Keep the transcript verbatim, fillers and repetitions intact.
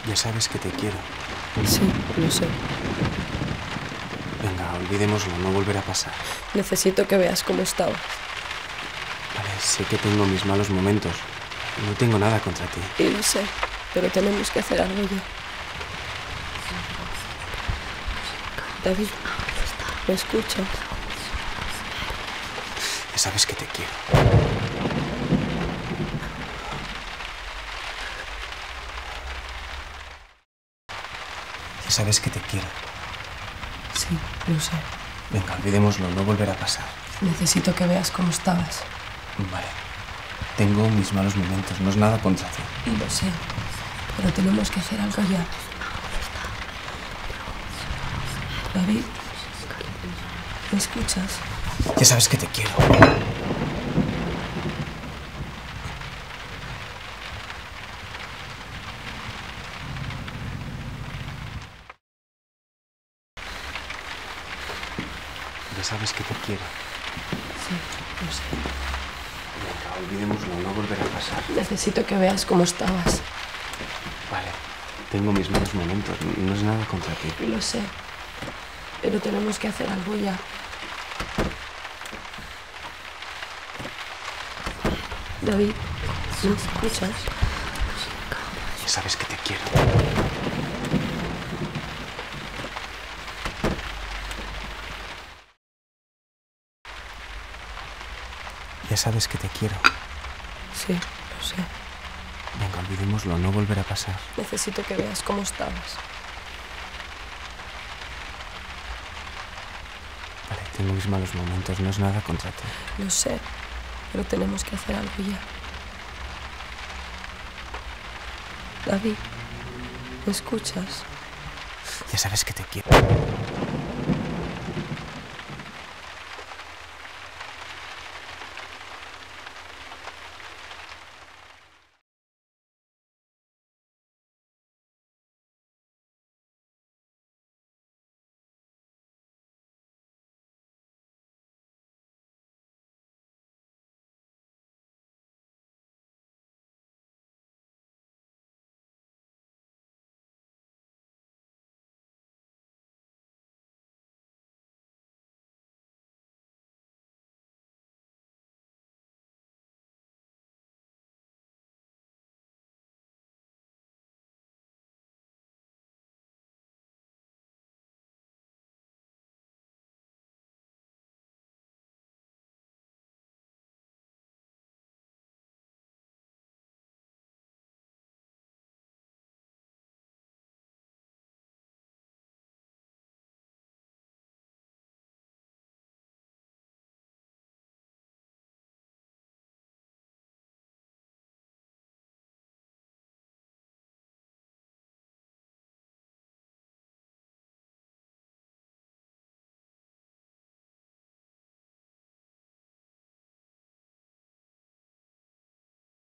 Ya sabes que te quiero. Sí, lo sé. Venga, olvidémoslo, no volverá a pasar. Necesito que veas cómo estabas. Vale, sé que tengo mis malos momentos. No tengo nada contra ti. Y lo sé, pero tenemos que hacer algo ya. David, ¿me escuchas? Ya sabes que te quiero. Ya sabes que te quiero. Sí, lo sé. Venga, olvidémoslo, no volverá a pasar. Necesito que veas cómo estabas. Vale. Tengo mis malos momentos, no es nada contra ti. Y lo sé, pero tenemos que hacer algo ya. David, ¿me escuchas? Ya sabes que te quiero. Ya sabes que te quiero. Sí, lo sé. Venga, olvidémoslo, no volverá a pasar. Necesito que veas cómo estabas. Vale. Tengo mis malos momentos, no es nada contra ti. Y lo sé, pero tenemos que hacer algo ya. David, ¿me escuchas? Ya sabes que te quiero. Ya sabes que te quiero. Sí, lo sé. Venga, olvidémoslo, no volverá a pasar. Necesito que veas cómo estabas. Vale, tengo mis malos momentos, no es nada contra ti. Lo sé, pero tenemos que hacer algo ya. David, ¿me escuchas? Ya sabes que te quiero.